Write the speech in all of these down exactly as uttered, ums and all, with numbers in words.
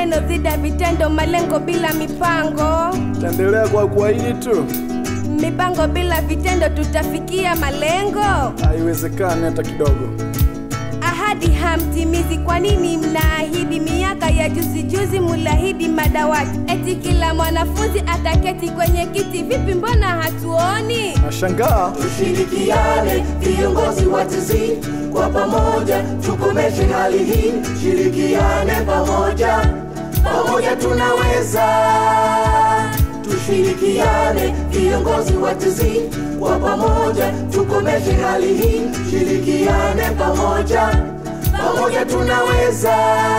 maneno zida vitendo, malengo bila mipango. Taendelea kwa kuahidi tu. Mipango bila vitendo tutafikia malengo? Haiwezekani hata kidogo. Ahadi hamtimizi, kwa nini mnaahidi? Miaka ya juzi juzi mulahidi madawati, eti kila mwanafunzi ataketi kwenye kiti. Vipi mbona hatuoni? Nashangaa. Tushirikiane viongozi wa T Z, kwa pamoja tukomeshe hali hii. Shirikiane pamoja, pamoja tunaweza. Tushirikiane viongozi wa T Z, kwa pamoja tukomeshe hali hii. Shirikiane pamoja, pamoja tunaweza.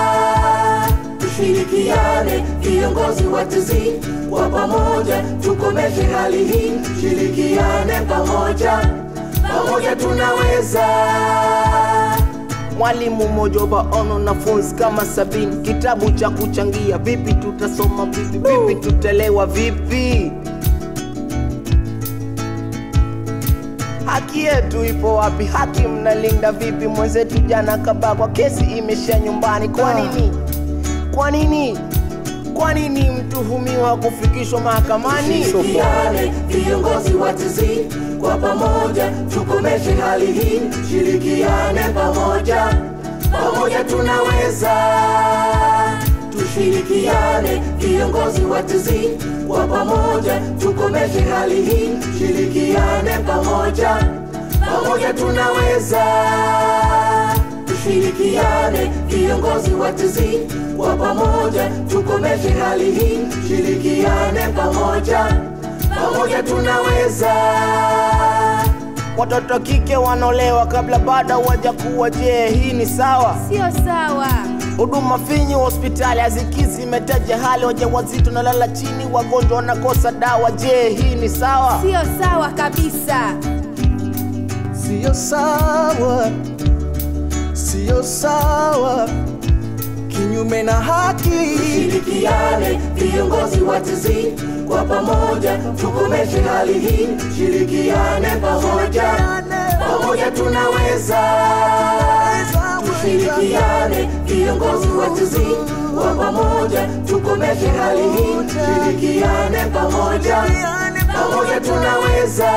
Tushirikiane viongozi wa T Z, kwa pamoja tukomeshe hali hii. Shirikiane pamoja, pamoja tunaweza. Mwalimu mmoja ono wanafunzi kama sabini, kitabu cha kuchangia. Vipi tutasoma vipi? Vipi tutelewa vipi? Haki yetu ipo wapi? Haki mnalinda vipi? Mwenzetu jana kabakwa, kesi imesha nyumbani. Kwa nini? Kwa nini? Kwa nini mtuhumiwa kufikishwa mahakamani? Tushirikiane viongozi wa T Z, kwa pamoja tukomeshe hali hii. Shirikiane pamoja, pamoja tunaweza. Tushirikiane viongozi wa T Z, kwa pamoja tukomeshe hali hii. Shirikiane pamoja, pamoja tunaweza. Tushirikiane viongozi wa T Z, kwa pamoja tukomeshe hali hii. Shirikiane pamoja, pamoja tunaweza. Watoto kike wanolewa kabla bado hawajakuwa. Je, hii ni sawa? Sio sawa. Huduma finyu hospitali hazikizi, imetaja hali wajawazito na lala chini, wagonjwa wanakosa dawa. Je, hii ni sawa? Sio sawa kabisa. Sio sawa. Sio sawa. Kinyume na haki. Tushirikiane viongozi wa T Z, kwa pamoja tukomeshe hali hii. Shirikiane pamoja, pamoja tunaweza. Tushirikiane viongozi wa T Z, kwa pamoja tukomeshe hali hii. Shirikiane pamoja, pamoja tunaweza.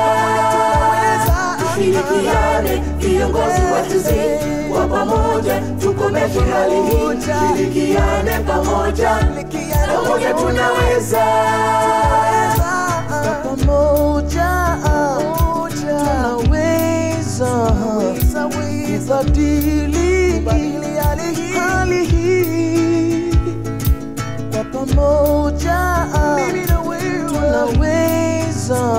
Tushirikiane viongozi wa T Z, kwa pamoja tukomeshe hali hii. Shirikiane pamoja, pamoja tunaweza. Pamoja tunaweza kubadili hali hii. Kwa pamoja tunaweza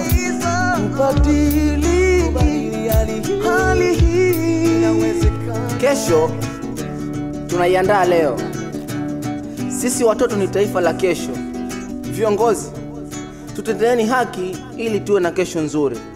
kubadili hali hii. Kesho tunaiandaa leo. Sisi watoto ni taifa la kesho. Viongozi, tutendeeni haki ili tuwe na kesho nzuri.